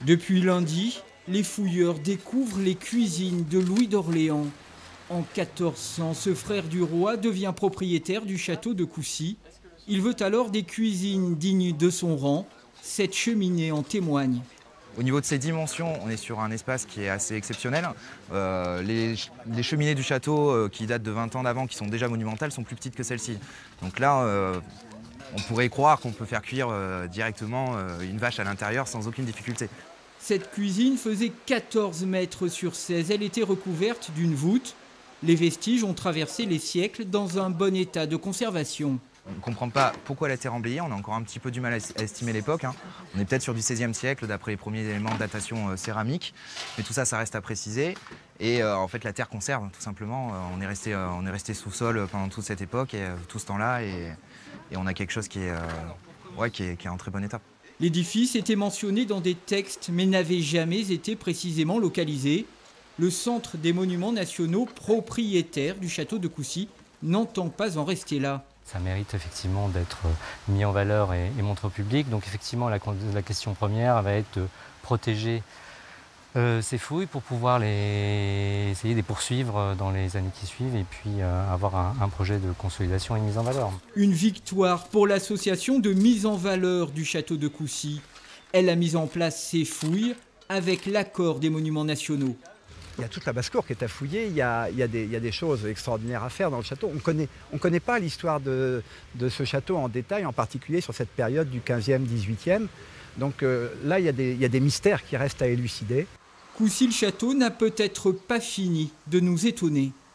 Depuis lundi, les fouilleurs découvrent les cuisines de Louis d'Orléans. En 1400, ce frère du roi devient propriétaire du château de Coucy. Il veut alors des cuisines dignes de son rang. Cette cheminée en témoigne. Au niveau de ses dimensions, on est sur un espace qui est assez exceptionnel. Les cheminées du château qui datent de 20 ans d'avant, qui sont déjà monumentales, sont plus petites que celles-ci. Donc là, on pourrait croire qu'on peut faire cuire directement une vache à l'intérieur sans aucune difficulté. Cette cuisine faisait 14 mètres sur 16. Elle était recouverte d'une voûte. Les vestiges ont traversé les siècles dans un bon état de conservation. On ne comprend pas pourquoi elle a été remblayée, on a encore un petit peu du mal à estimer l'époque. On est peut-être sur du XVIe siècle d'après les premiers éléments de datation céramique, mais tout ça, ça reste à préciser. Et en fait, la terre conserve, tout simplement. On est resté sous sol pendant toute cette époque, et tout ce temps-là, et on a quelque chose qui est en très bon état. L'édifice était mentionné dans des textes, mais n'avait jamais été précisément localisé. Le Centre des monuments nationaux, propriétaire du château de Coucy, n'entend pas en rester là. Ça mérite effectivement d'être mis en valeur et montré au public. Donc effectivement, la question première va être de protéger ces fouilles pour pouvoir essayer de les poursuivre dans les années qui suivent et puis avoir un projet de consolidation et de mise en valeur. Une victoire pour l'association de mise en valeur du château de Coucy. Elle a mis en place ces fouilles avec l'accord des monuments nationaux. Il y a toute la basse-cour qui est à fouiller, il y a des choses extraordinaires à faire dans le château. On ne connaît pas l'histoire de ce château en détail, en particulier sur cette période du 15e, 18e. Donc là, il y a des mystères qui restent à élucider. Coucy-le-Château n'a peut-être pas fini de nous étonner.